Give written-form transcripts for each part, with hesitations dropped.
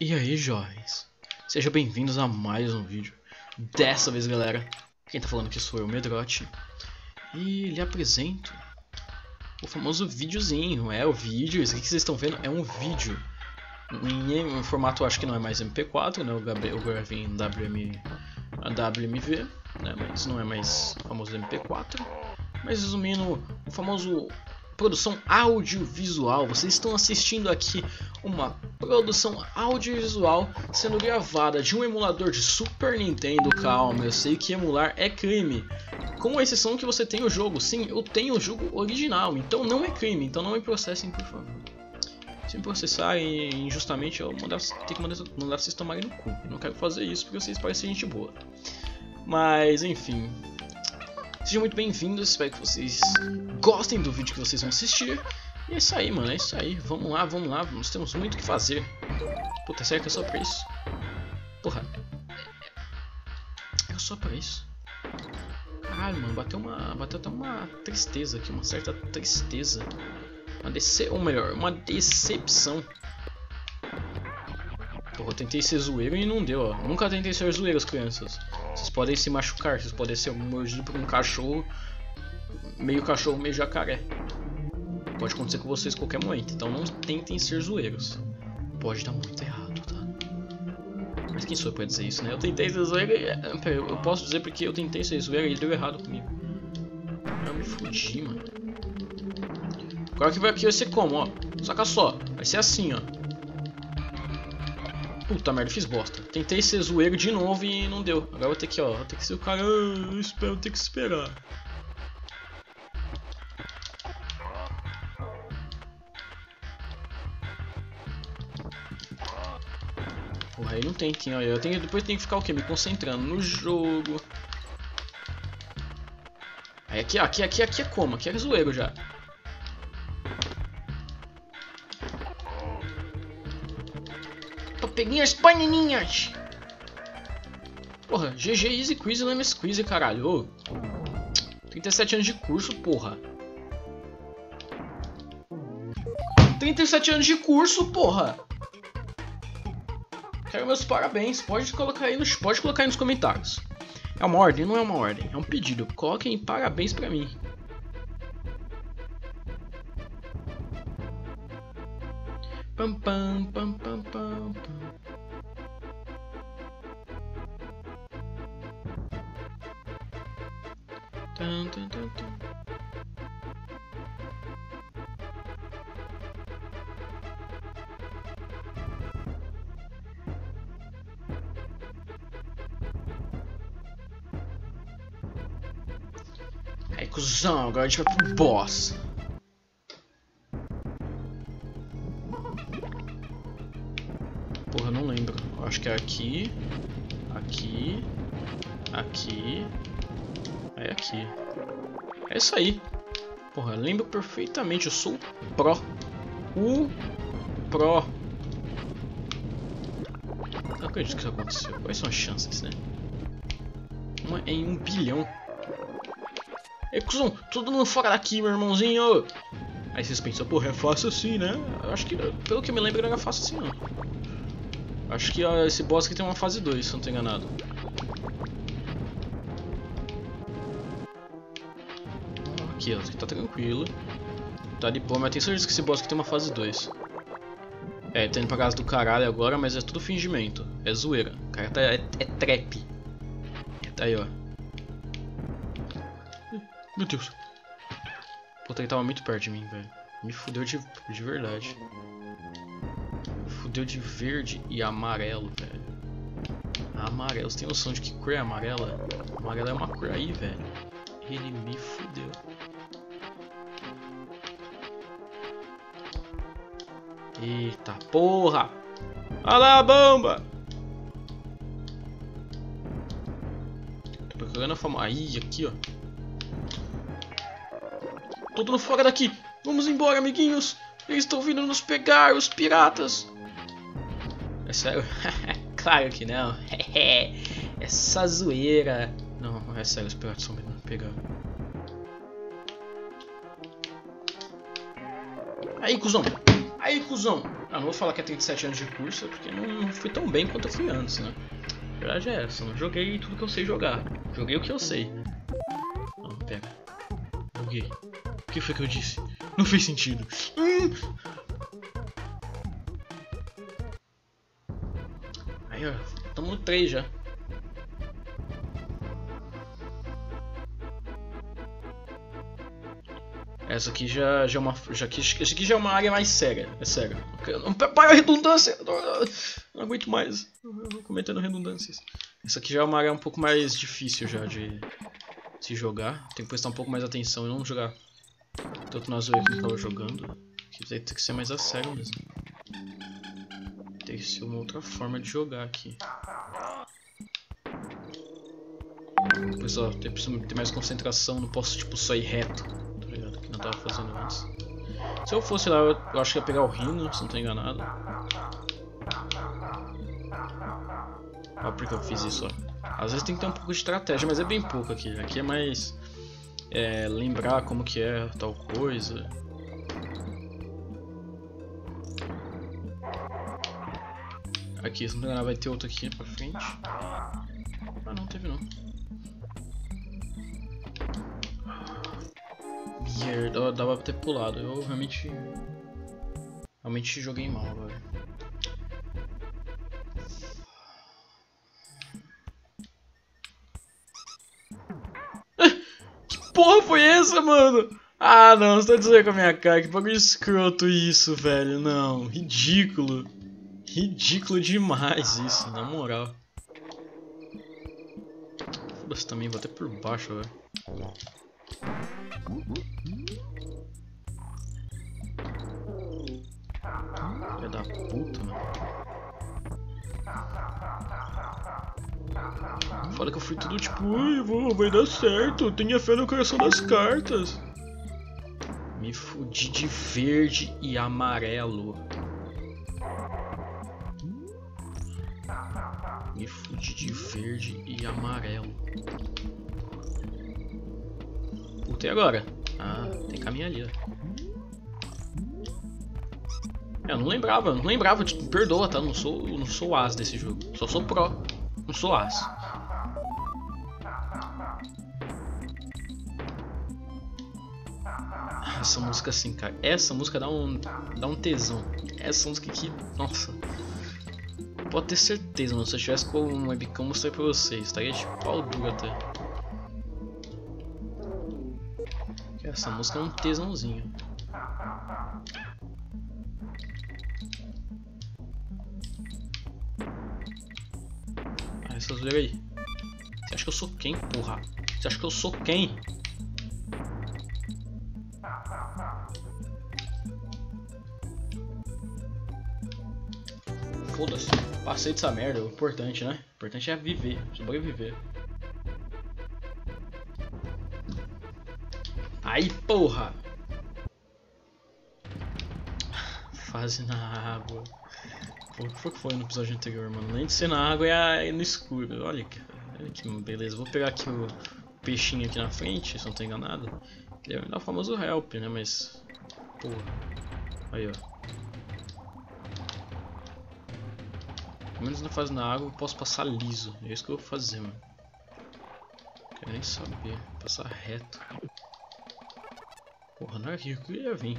E aí, jovens, sejam bem-vindos a mais um vídeo. Dessa vez, galera, quem tá falando aqui sou eu, Medrote, e lhe apresento o famoso videozinho. É o vídeo, isso aqui que vocês estão vendo é um vídeo em formato, acho que não é mais MP4, né? Eu gravei em WMV, né? Mas não é mais o famoso MP4. Mas resumindo, o famoso produção audiovisual. Vocês estão assistindo aqui uma produção audiovisual sendo gravada de um emulador de Super Nintendo. Calma, eu sei que emular é crime, com exceção que você tem o jogo. Sim, eu tenho o jogo original, então não é crime, então não me processem, por favor. Se me processarem injustamente, eu tenho que mandar vocês tomarem no cu. Eu não quero fazer isso porque vocês parecem gente boa. Mas enfim, sejam muito bem-vindos, espero que vocês gostem do vídeo que vocês vão assistir. E é isso aí, mano, é isso aí. Vamos lá, nós temos muito o que fazer. Puta, sério que é só pra isso? Porra, é só pra isso? Caralho, mano, bateu até uma tristeza aqui, uma certa tristeza. Uma decepção. Porra, eu tentei ser zoeiro e não deu, ó. Nunca tentei ser zoeiro, as crianças. Vocês podem se machucar, vocês podem ser mordidos por um cachorro, meio jacaré. Pode acontecer com vocês a qualquer momento, então não tentem ser zoeiros. Pode dar muito errado, tá? Mas quem sou eu pra dizer isso, né? Eu tentei ser zoeiro e... eu posso dizer porque eu tentei ser zoeiro e deu errado comigo. Eu me fudi, mano. Agora que vai ser como, ó. Saca só, vai ser assim, ó. Puta merda, fiz bosta. Tentei ser zoeiro de novo e não deu. Agora eu vou ter que, ó, vou ter que ser o cara. Eu espero, ter que esperar. Porra, aí não tem, ó. Depois tem que ficar o quê? Me concentrando no jogo. Aí aqui é como? Aqui é zoeiro já. Peguei as bananinhas. Porra, GG Easy Quiz e Lemon Squeeze, caralho. Ô, 37 anos de curso, porra. 37 anos de curso, porra. Quero meus parabéns. Pode colocar aí nos comentários. É uma ordem? Não é uma ordem. É um pedido. Coloquem parabéns pra mim. Pam pam pam pam pam pam. Tum, tum, tum, tum. Aí, cuzão, agora a gente vai pro boss. Porra, eu não lembro. Eu acho que é aqui. Aqui. Aqui. É aqui. É isso aí. Porra, eu lembro perfeitamente. Eu sou o Pro. O Pro. Não acredito que isso aconteceu. Quais são as chances, né? Uma em 1 bilhão. Ei, cuzão, tudo dando fora daqui, meu irmãozinho. Aí vocês pensam, porra, é fácil assim, né? Eu acho que, pelo que eu me lembro, não era fácil assim, não. Acho que ó, esse boss aqui tem uma fase 2, se eu não tô enganado. Aqui, ó, tá tranquilo. Tá de boa, mas tenho certeza que esse boss aqui tem uma fase 2. É, tá indo pra casa do caralho agora, mas é tudo fingimento. É zoeira. O cara tá, é trap. Tá aí, ó. Meu Deus. Puta, ele tava muito perto de mim, velho. Me fudeu de verdade. Fudeu de verde e amarelo, velho. Amarelo, você tem noção de que cor é amarela? Amarela é uma cor aí, velho. Ele me fudeu. Eita porra! Olha lá a bomba! Tô procurando a fama. Aí, aqui, ó. Tô dando fora daqui! Vamos embora, amiguinhos! Eles estão vindo nos pegar, os piratas! É sério? Claro que não. Essa zoeira. Não, é sério, os piratas estão vindo nos pegar. Aí, cuzão! Aí, cuzão! Ah, não vou falar que é 37 anos de curso, porque não fui tão bem quanto eu fui antes, né? A verdade é essa, não joguei tudo que eu sei jogar. Joguei o que eu sei. Não, pega. Joguei. O que foi que eu disse? Não fez sentido. Aí, ó, estamos no 3 já. Essa aqui já é uma. Essa aqui já é uma área mais séria. É sério. Para a redundância! Não aguento mais. Eu vou cometendo redundâncias. Essa aqui já é uma área um pouco mais difícil já de se jogar. Tem que prestar um pouco mais atenção e não jogar tanto na zoeira que eu estava jogando. Que tem que ser mais a sério mesmo. Tem que ser uma outra forma de jogar aqui. Depois, ó, preciso ter mais concentração. Não posso tipo só ir reto. Que não tava fazendo antes. Se eu fosse lá, eu acho que ia pegar o Rhino, se não tô enganado. Olha porque eu fiz isso, ó. Às vezes tem que ter um pouco de estratégia, mas é bem pouco aqui. Aqui é mais lembrar como que é tal coisa. Aqui, se não tô enganado, vai ter outro aqui pra frente. Ah, não teve não. Dava pra ter pulado, eu realmente joguei mal agora. Que porra foi essa, mano? Ah não, você tá dizendo com a minha cara, que bagulho escroto isso, velho, não, ridículo. Ridículo demais isso, na moral. Foda-se também, vou até por baixo, velho. Filha da puta, mano. Fala que eu fui tudo tipo, ui, vai dar certo, tenha fé no coração das cartas. Me fudi de verde e amarelo. Me fudi de verde e amarelo. Puta, e agora? Ah, tem caminho ali, ó. Eu não lembrava, me perdoa, tá? Não sou as desse jogo. Só sou pro, não sou as. Essa música assim, cara, essa música dá um tesão. Essa música aqui, nossa. Pode ter certeza, mano, se eu tivesse com um webcam eu mostrei pra vocês, estaria de pau duro até. Essa música é um tesãozinho. Essa zoeira aí. Você acha que eu sou quem, porra? Você acha que eu sou quem? Foda-se. Passei dessa merda. O importante, né? O importante é viver. Sobreviver. Aí, porra! Fase na água. Pô, o que foi no episódio anterior, mano? Além de ser na água, é no escuro. Olha que beleza. Vou pegar aqui o peixinho aqui na frente, se não tô enganado. Ele é o famoso help, né? Mas... porra. Aí, ó. Pelo menos na fase na água eu posso passar liso. É isso que eu vou fazer, mano. Não quero nem saber. Passar reto. Porra, não é aqui que eu ia vir.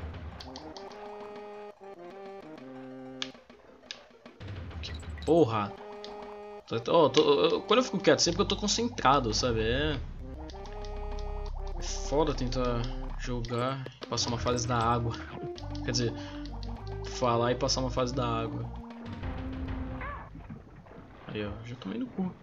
Porra! Quando eu fico quieto, sempre que eu tô concentrado, sabe? É foda tentar jogar e passar uma fase da água. Quer dizer, falar e passar uma fase da água. Aí, ó, já tomei no cu.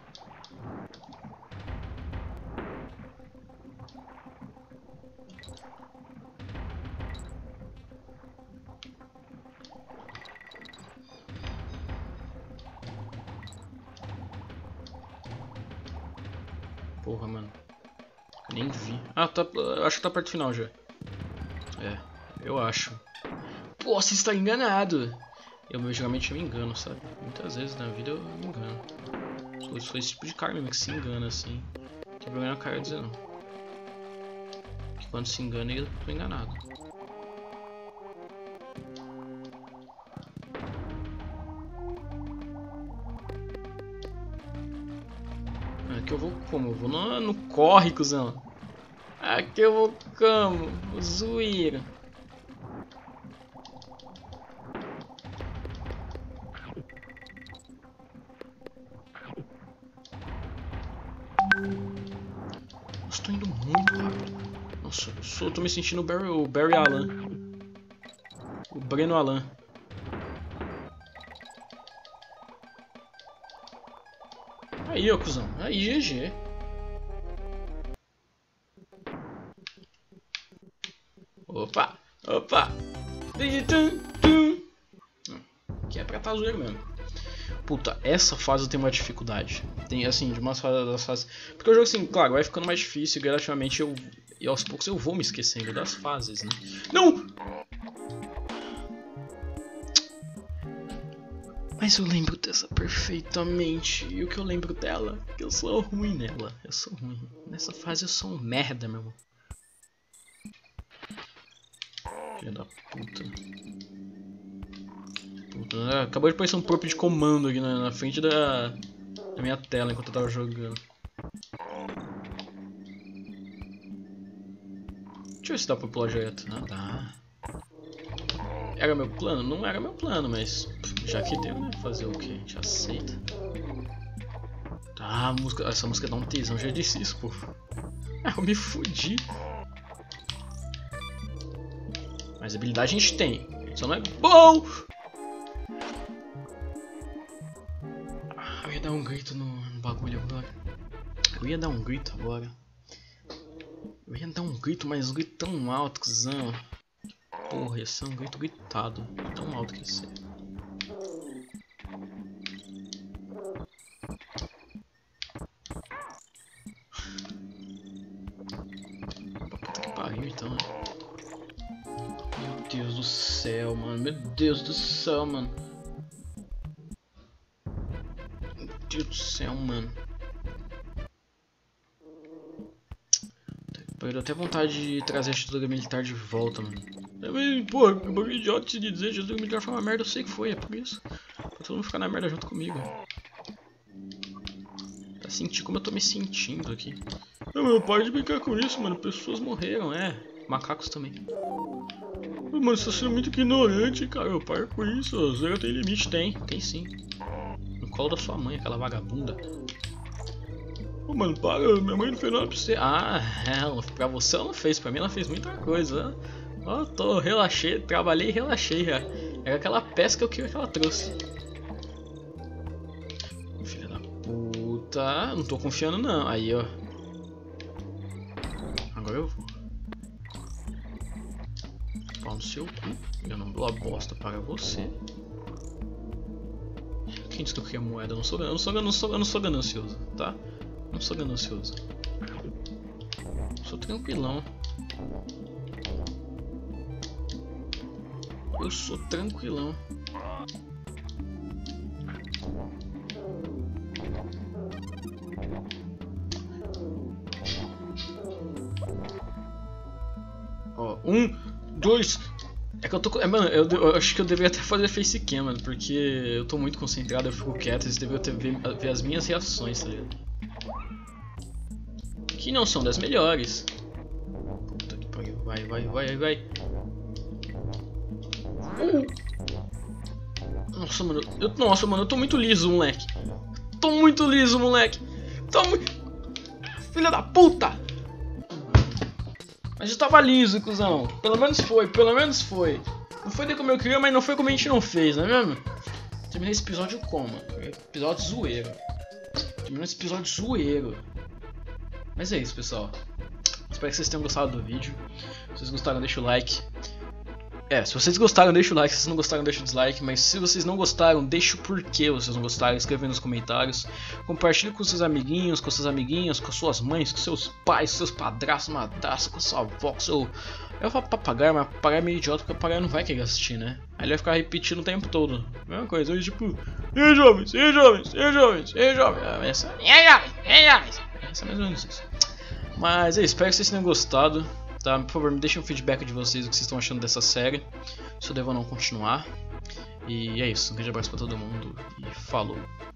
Porra, mano. Nem vi. Ah, tá. Acho que tá perto do final já. É, eu acho. Pô, você está enganado. Eu geralmente me engano, sabe? Muitas vezes na vida eu me engano. Sou esse tipo de cara mesmo que se engana assim. Não tem problema na cara dizer não. Que quando se engana eu tô enganado. Aqui eu vou como? Eu vou no corre, cuzão. Aqui eu vou como? Zoeira. Estou indo muito rápido. Nossa, eu tô me sentindo o Barry Allen. O Breno Allen. Aí, ó, cuzão. Aí, GG. Opa! Opa! Que é pra estar zoeiro mesmo. Puta, essa fase eu tenho uma dificuldade. Tem, assim, de umas fases... Porque o jogo, assim, claro, vai ficando mais difícil e gradativamente e aos poucos eu vou me esquecendo das fases, né? Não! Mas eu lembro dessa perfeitamente. E o que eu lembro dela? Que eu sou ruim nela. Eu sou ruim. Nessa fase eu sou um merda, meu irmão. Filha da puta. Puta, acabou de aparecer um prompt de comando aqui na frente da minha tela enquanto eu tava jogando. Deixa eu ver se dá pra pular direto. Ah, dá. Era meu plano? Não era meu plano, mas já que deu, né? Fazer o que? A gente aceita. Ah, essa música dá um tesão, já disse isso, pô. Eu me fudi. Mas habilidade a gente tem, só não é bom! Eu ia dar um grito no bagulho agora. Eu ia dar um grito, mas um grito tão alto, cuzão. Porra, ia ser um grito gritado. Tão alto que ia ser. Puta que pariu, então, né? Meu Deus do céu, mano. Meu Deus do céu, mano. Meu Deus do céu, mano. Eu dou até vontade de trazer a ditadura militar de volta, mano. Porra, que bagulho idiota de dizer, a ditadura militar foi uma merda, eu sei que foi, é por isso. Pra todo mundo ficar na merda junto comigo. Pra sentir como eu tô me sentindo aqui. Não, mano, para de brincar com isso, mano. Pessoas morreram, macacos também. Mano, você tá sendo muito ignorante, cara. Para com isso, zero tem limite. Tem sim. No colo da sua mãe, aquela vagabunda. Ô, mano, para, minha mãe não fez nada pra você. Ah, pra você ela não fez, pra mim ela fez muita coisa. Ó, relaxei, trabalhei e relaxei já. Era aquela pesca que ela trouxe. Filha da puta, não tô confiando não. Aí, ó. Agora eu vou. Pau no seu cu, eu não dou a bosta para você. Quem disse que eu queria moeda? Eu não sou ganancioso, tá? Não sou ganancioso. Sou tranquilão. Eu sou tranquilão. Ó, 1, 2. É que eu tô. Mano, eu acho que eu deveria até fazer facecam, mano. Porque eu tô muito concentrado, eu fico quieto. Vocês deveriam ver as minhas reações, tá ligado? Que não são das melhores. Puta que pariu. Vai. Nossa, mano, eu tô muito liso, moleque. Filha da puta! Mas eu tava liso, cuzão. Pelo menos foi. Não foi como eu queria, mas não foi como a gente não fez, não é mesmo? Terminei esse episódio como? Episódio zoeiro. Mas é isso, pessoal. Espero que vocês tenham gostado do vídeo. Se vocês gostaram, deixa o like. Se vocês gostaram, deixa o like. Se vocês não gostaram, deixa o dislike. Mas se vocês não gostaram, deixa o porquê vocês não gostaram. Escreve nos comentários. Compartilhe com seus amiguinhos, com suas amiguinhas, com suas mães, com seus pais, com seus padrastos, madrastos, com sua avó, com seu... Eu falo papagaio, mas papagaio é meio idiota porque o papagaio não vai querer assistir, né? Aí ele vai ficar repetindo o tempo todo. Mesma coisa, eu tipo... Ei jovens! Essa é mais ou menos isso. Mas é isso, espero que vocês tenham gostado. Tá? Por favor, me deixem um feedback de vocês, o que vocês estão achando dessa série. Se eu devo ou não continuar. E é isso, um grande abraço pra todo mundo e falou!